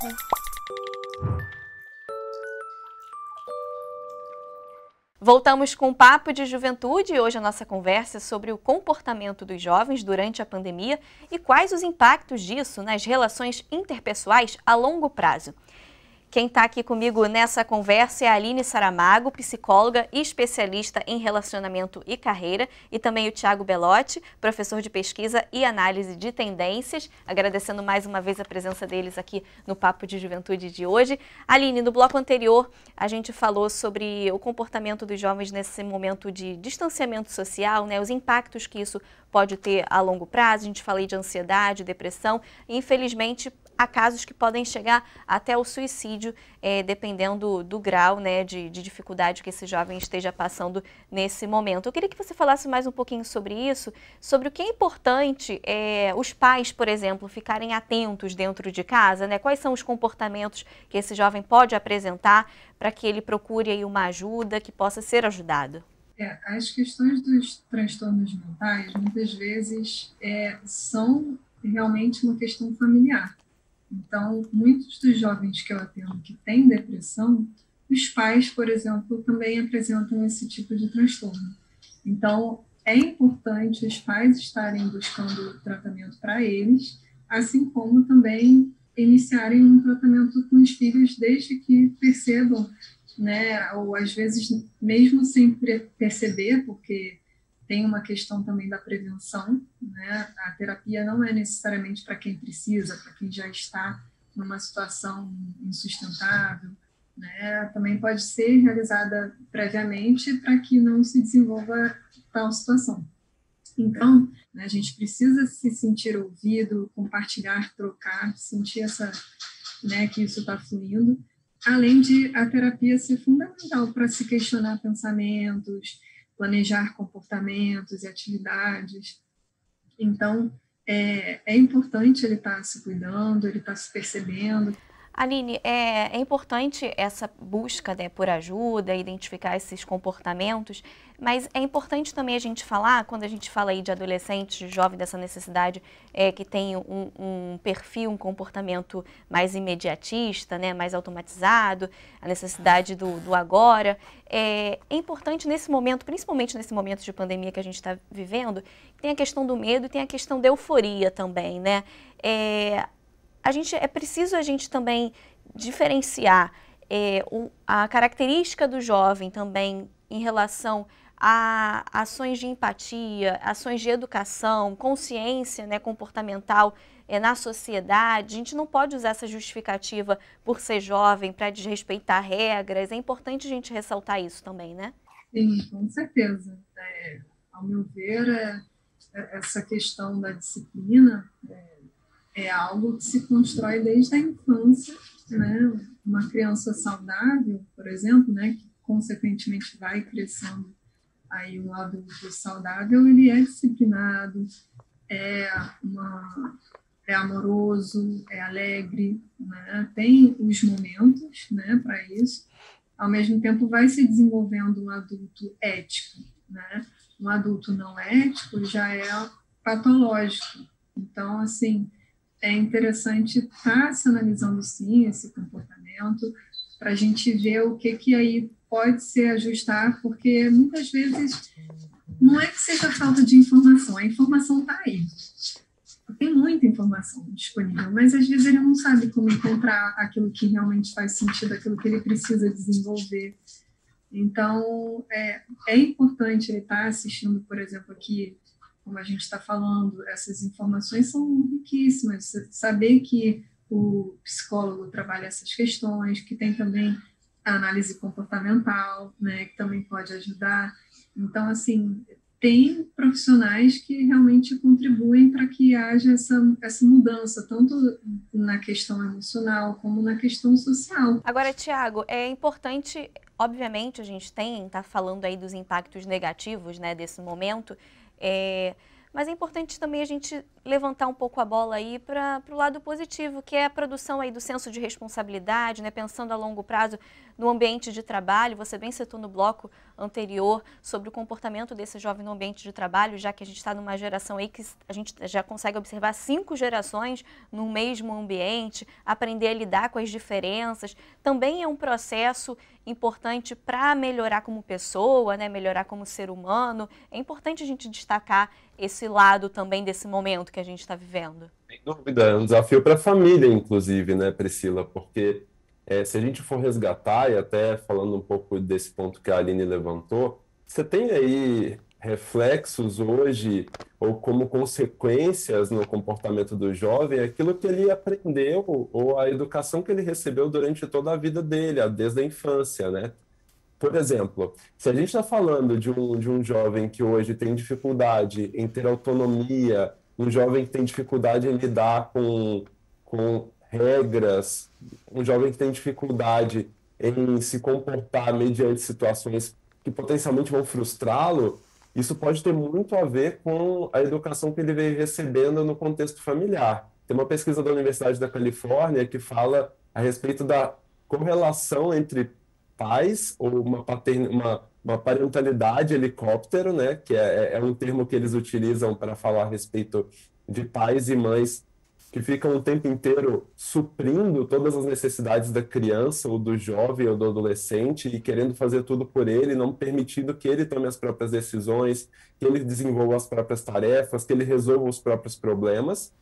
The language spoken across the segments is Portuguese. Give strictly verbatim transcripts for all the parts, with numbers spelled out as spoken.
Voltamos com o Papo de Juventude e hoje a nossa conversa é sobre o comportamento dos jovens durante a pandemia e quais os impactos disso nas relações interpessoais a longo prazo. Quem está aqui comigo nessa conversa é a Aline Saramago, psicóloga e especialista em relacionamento e carreira, e também o Thiago Belotti, professor de pesquisa e análise de tendências, agradecendo mais uma vez a presença deles aqui no Papo de Juventude de hoje. Aline, no bloco anterior a gente falou sobre o comportamento dos jovens nesse momento de distanciamento social, né, os impactos que isso pode ter a longo prazo. A gente falou de ansiedade, depressão, e infelizmente há casos que podem chegar até o suicídio, é, dependendo do grau, né, de, de dificuldade que esse jovem esteja passando nesse momento. Eu queria que você falasse mais um pouquinho sobre isso, sobre o que é importante é, os pais, por exemplo, ficarem atentos dentro de casa, né? Quais são os comportamentos que esse jovem pode apresentar para que ele procure aí uma ajuda, que possa ser ajudado. É, as questões dos transtornos mentais, muitas vezes, é, são realmente uma questão familiar. Então, muitos dos jovens que eu atendo que têm depressão, os pais, por exemplo, também apresentam esse tipo de transtorno. Então, é importante os pais estarem buscando tratamento para eles, assim como também iniciarem um tratamento com os filhos desde que percebam, né, ou às vezes mesmo sem perceber, porque tem uma questão também da prevenção, né? A terapia não é necessariamente para quem precisa, para quem já está numa situação insustentável, né? Também pode ser realizada previamente para que não se desenvolva tal situação. Então, né, a gente precisa se sentir ouvido, compartilhar, trocar, sentir essa, né, que isso está fluindo, além de a terapia ser fundamental para se questionar pensamentos, planejar comportamentos e atividades. Então, é, é importante ele estar se cuidando, ele estar se percebendo. Aline, é, é importante essa busca, né, por ajuda, identificar esses comportamentos, mas é importante também a gente falar, quando a gente fala aí de adolescentes, de jovem, dessa necessidade é, que tem um, um perfil, um comportamento mais imediatista, né, mais automatizado, a necessidade do, do agora. É, é importante nesse momento, principalmente nesse momento de pandemia que a gente está vivendo, tem a questão do medo e tem a questão da euforia também, né? É, A gente, é preciso a gente também diferenciar é, o, a característica do jovem também em relação a ações de empatia, ações de educação, consciência, né, comportamental é, na sociedade. A gente não pode usar essa justificativa por ser jovem para desrespeitar regras. É importante a gente ressaltar isso também, né? Sim, com certeza. É, ao meu ver, é, essa questão da disciplina é, é algo que se constrói desde a infância, né? Uma criança saudável, por exemplo, né, que consequentemente vai crescendo aí um adulto saudável, ele é disciplinado, é, uma, é amoroso, é alegre, né? Tem os momentos, né, para isso. Ao mesmo tempo vai se desenvolvendo um adulto ético, né? Um adulto não ético já é patológico. Então, assim, é interessante estar se analisando, sim, esse comportamento, para a gente ver o que, que aí pode se ajustar, porque muitas vezes não é que seja falta de informação, a informação está aí. Tem muita informação disponível, mas às vezes ele não sabe como encontrar aquilo que realmente faz sentido, aquilo que ele precisa desenvolver. Então, é, é importante ele estar assistindo, por exemplo, aqui, como a gente está falando, essas informações são riquíssimas. Saber que o psicólogo trabalha essas questões, que tem também a análise comportamental, né, que também pode ajudar. Então, assim, tem profissionais que realmente contribuem para que haja essa, essa mudança, tanto na questão emocional como na questão social. Agora, Thiago, é importante, obviamente, a gente tem, está falando aí dos impactos negativos, né, desse momento, É, mas é importante também a gente levantar um pouco a bola aí para o lado positivo, que é a produção aí do senso de responsabilidade, né, pensando a longo prazo no ambiente de trabalho. Você bem citou no bloco anterior sobre o comportamento desse jovem no ambiente de trabalho, já que a gente está numa geração aí que a gente já consegue observar cinco gerações no mesmo ambiente, aprender a lidar com as diferenças. Também é um processo importante para melhorar como pessoa, né, melhorar como ser humano. É importante a gente destacar esse lado também desse momento que a gente está vivendo. Sem dúvida, é um desafio para a família, inclusive, né, Priscila? Porque é, se a gente for resgatar, e até falando um pouco desse ponto que a Aline levantou, você tem aí reflexos hoje, ou como consequências no comportamento do jovem, aquilo que ele aprendeu, ou a educação que ele recebeu durante toda a vida dele, desde a infância, né? Por exemplo, se a gente está falando de um, de um jovem que hoje tem dificuldade em ter autonomia, um jovem que tem dificuldade em lidar com, com regras, um jovem que tem dificuldade em se comportar mediante situações que potencialmente vão frustrá-lo, isso pode ter muito a ver com a educação que ele veio recebendo no contexto familiar. Tem uma pesquisa da Universidade da Califórnia que fala a respeito da correlação entre pais, ou uma, patern... uma, uma parentalidade helicóptero, né, que é, é um termo que eles utilizam para falar a respeito de pais e mães que ficam o tempo inteiro suprindo todas as necessidades da criança, ou do jovem, ou do adolescente, e querendo fazer tudo por ele, não permitindo que ele tome as próprias decisões, que ele desenvolva as próprias tarefas, que ele resolva os próprios problemas.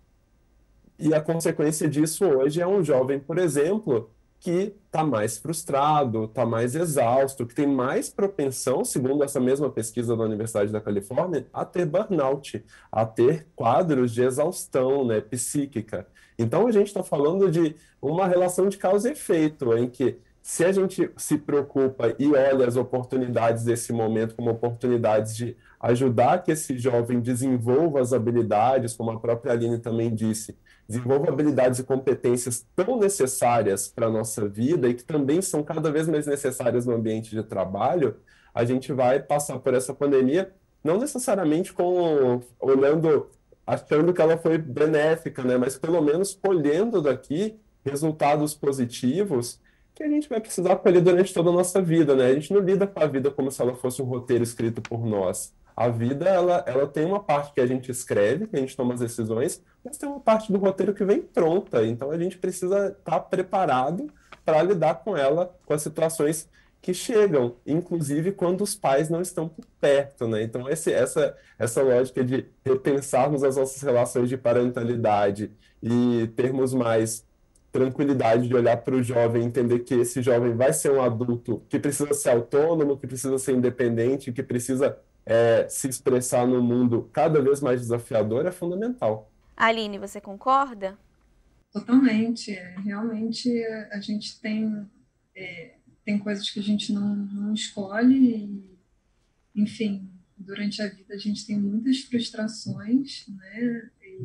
E a consequência disso hoje é um jovem, por exemplo, que está mais frustrado, está mais exausto, que tem mais propensão, segundo essa mesma pesquisa da Universidade da Califórnia, a ter burnout, a ter quadros de exaustão, né, psíquica. Então, a gente está falando de uma relação de causa e efeito, em que se a gente se preocupa e olha as oportunidades desse momento como oportunidades de ajudar que esse jovem desenvolva as habilidades, como a própria Aline também disse, desenvolva habilidades e competências tão necessárias para a nossa vida e que também são cada vez mais necessárias no ambiente de trabalho, a gente vai passar por essa pandemia, não necessariamente com, olhando, achando que ela foi benéfica, né? Mas pelo menos colhendo daqui resultados positivos que a gente vai precisar colher durante toda a nossa vida, né? A gente não lida com a vida como se ela fosse um roteiro escrito por nós. A vida, ela, ela tem uma parte que a gente escreve, que a gente toma as decisões, mas tem uma parte do roteiro que vem pronta. Então, a gente precisa estar preparado para lidar com ela, com as situações que chegam, inclusive quando os pais não estão por perto, né? Então, esse, essa, essa lógica de repensarmos as nossas relações de parentalidade e termos mais tranquilidade de olhar para o jovem, entender que esse jovem vai ser um adulto que precisa ser autônomo, que precisa ser independente, que precisa é, se expressar no mundo cada vez mais desafiador, é fundamental. Aline, você concorda? Totalmente. É, realmente a gente tem, é, tem coisas que a gente não, não escolhe e, enfim, durante a vida a gente tem muitas frustrações, né? E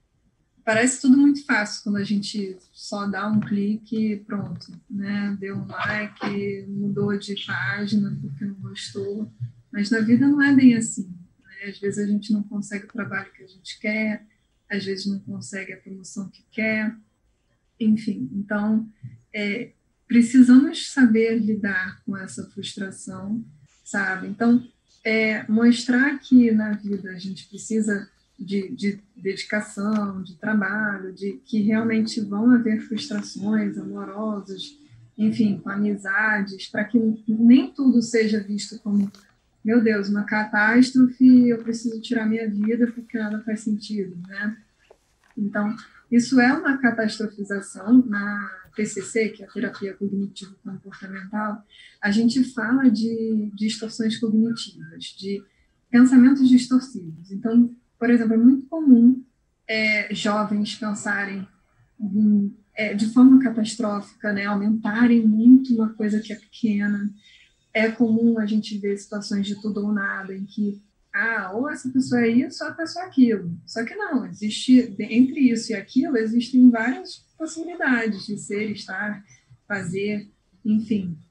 parece tudo muito fácil quando a gente só dá um clique e pronto, né? Deu um like, mudou de página porque não gostou. Mas na vida não é bem assim, né? Às vezes a gente não consegue o trabalho que a gente quer, às vezes não consegue a promoção que quer, enfim. Então, é, precisamos saber lidar com essa frustração, sabe? Então, é, mostrar que na vida a gente precisa de, de dedicação, de trabalho, de que realmente vão haver frustrações amorosas, enfim, com amizades, para que nem tudo seja visto como, meu Deus, uma catástrofe, eu preciso tirar minha vida porque nada faz sentido, né? Então, isso é uma catastrofização. Na T C C, que é a terapia cognitivo-comportamental, a gente fala de distorções cognitivas, de pensamentos distorcidos. Então, por exemplo, é muito comum é, jovens pensarem em, é, de forma catastrófica, né, aumentarem muito uma coisa que é pequena. É comum a gente ver situações de tudo ou nada, em que, ah, ou essa pessoa é isso, ou a pessoa é aquilo. Só que não, existe, entre isso e aquilo, existem várias possibilidades de ser, estar, fazer, enfim.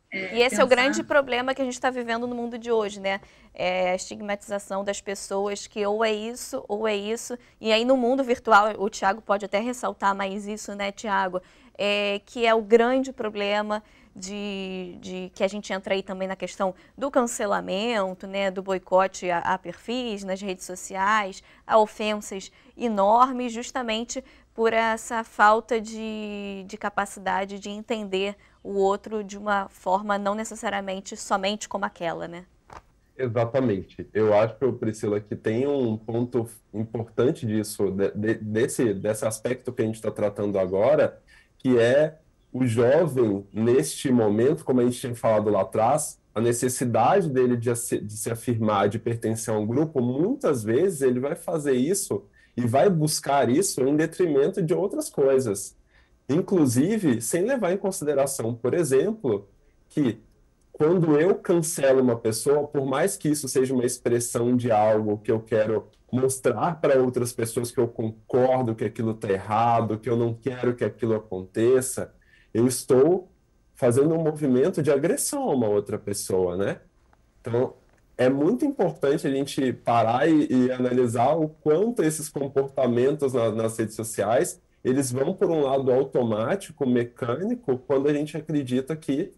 É, e esse pensar... é o grande problema que a gente está vivendo no mundo de hoje, né? É a estigmatização das pessoas que ou é isso ou é isso. E aí no mundo virtual, o Tiago pode até ressaltar mais isso, né, Tiago? É, que é o grande problema de, de que a gente entra aí também na questão do cancelamento, né, do boicote a, a perfis nas redes sociais, a ofensas enormes, justamente por essa falta de, de capacidade de entender o outro de uma forma não necessariamente somente como aquela, né? Exatamente. Eu acho, Priscila, que tem um ponto importante disso, de, de, desse, desse aspecto que a gente está tratando agora, que é o jovem, neste momento, como a gente tinha falado lá atrás, a necessidade dele de, de se afirmar, de pertencer a um grupo, muitas vezes ele vai fazer isso e vai buscar isso em detrimento de outras coisas. Inclusive, sem levar em consideração, por exemplo, que quando eu cancelo uma pessoa, por mais que isso seja uma expressão de algo que eu quero mostrar para outras pessoas que eu concordo que aquilo está errado, que eu não quero que aquilo aconteça, eu estou fazendo um movimento de agressão a uma outra pessoa, né? Então, é muito importante a gente parar e, e analisar o quanto esses comportamentos na, nas redes sociais, eles vão por um lado automático, mecânico, quando a gente acredita que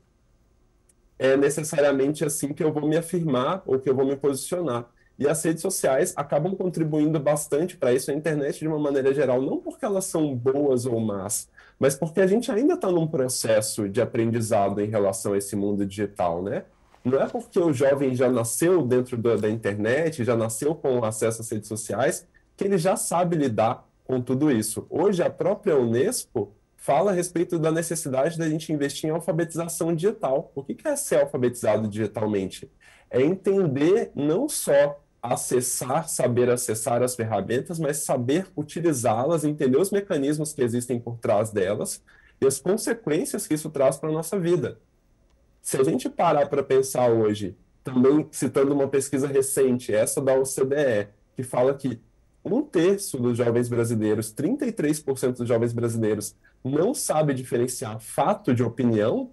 é necessariamente assim que eu vou me afirmar ou que eu vou me posicionar. E as redes sociais acabam contribuindo bastante para isso, a internet de uma maneira geral, não porque elas são boas ou más, mas porque a gente ainda está num processo de aprendizado em relação a esse mundo digital, né? Não é porque o jovem já nasceu dentro da, da internet, já nasceu com acesso às redes sociais, que ele já sabe lidar com tudo isso. Hoje, a própria Unesco fala a respeito da necessidade da gente investir em alfabetização digital. O que é ser alfabetizado digitalmente? É entender não só acessar, saber acessar as ferramentas, mas saber utilizá-las, entender os mecanismos que existem por trás delas e as consequências que isso traz para a nossa vida. Se a gente parar para pensar hoje, também citando uma pesquisa recente, essa da O C D E, que fala que um terço dos jovens brasileiros, trinta e três por cento dos jovens brasileiros, não sabe diferenciar fato de opinião,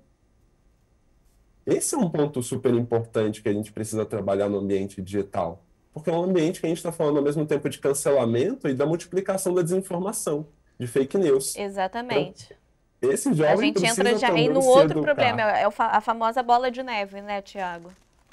esse é um ponto super importante que a gente precisa trabalhar no ambiente digital. Porque é um ambiente que a gente está falando ao mesmo tempo de cancelamento e da multiplicação da desinformação, de fake news. Exatamente. Então, esse jovem a gente entra já aí no outro problema, é a famosa bola de neve, né, Tiago?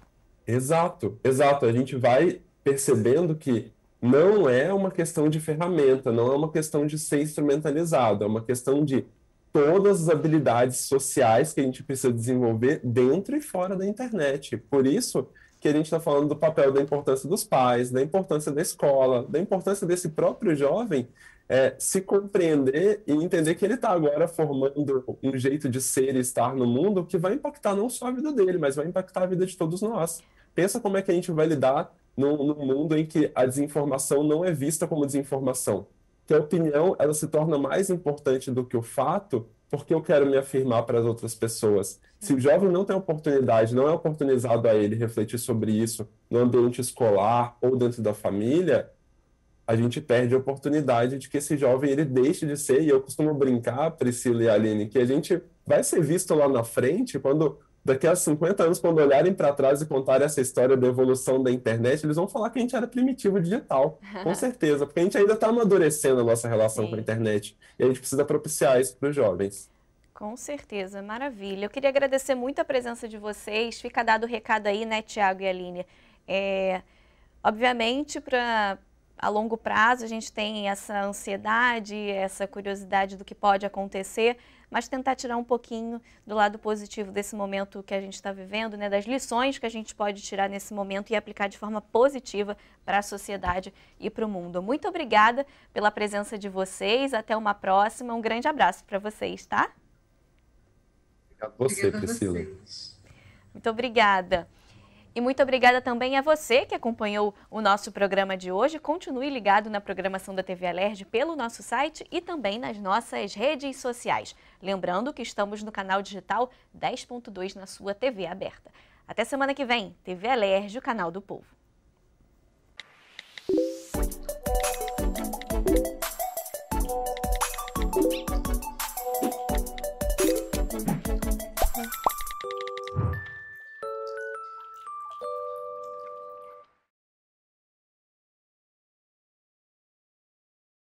Exato, exato. A gente vai percebendo que não é uma questão de ferramenta, não é uma questão de ser instrumentalizado, é uma questão de todas as habilidades sociais que a gente precisa desenvolver dentro e fora da internet. Por isso que a gente está falando do papel da importância dos pais, da importância da escola, da importância desse próprio jovem é, se compreender e entender que ele está agora formando um jeito de ser e estar no mundo que vai impactar não só a vida dele, mas vai impactar a vida de todos nós. Pensa como é que a gente vai lidar num, num mundo em que a desinformação não é vista como desinformação. Que a opinião ela se torna mais importante do que o fato, porque eu quero me afirmar para as outras pessoas. Se o jovem não tem oportunidade, não é oportunizado a ele refletir sobre isso no ambiente escolar ou dentro da família, a gente perde a oportunidade de que esse jovem ele deixe de ser, e eu costumo brincar, Priscila e Aline, que a gente vai ser visto lá na frente quando daqui a cinquenta anos, quando olharem para trás e contarem essa história da evolução da internet, eles vão falar que a gente era primitivo digital, com certeza, porque a gente ainda está amadurecendo a nossa relação Sim. com a internet, e a gente precisa propiciar isso para os jovens. Com certeza, maravilha. Eu queria agradecer muito a presença de vocês, fica dado o recado aí, né, Tiago e Aline? É, obviamente, para... a longo prazo, a gente tem essa ansiedade, essa curiosidade do que pode acontecer, mas tentar tirar um pouquinho do lado positivo desse momento que a gente está vivendo, né, das lições que a gente pode tirar nesse momento e aplicar de forma positiva para a sociedade e para o mundo. Muito obrigada pela presença de vocês, até uma próxima, um grande abraço para vocês, tá? Obrigado a você, Priscila. Muito obrigada. E muito obrigada também a você que acompanhou o nosso programa de hoje. Continue ligado na programação da T V Alerj pelo nosso site e também nas nossas redes sociais. Lembrando que estamos no canal digital dez ponto dois na sua T V aberta. Até semana que vem, T V Alerj, o canal do povo.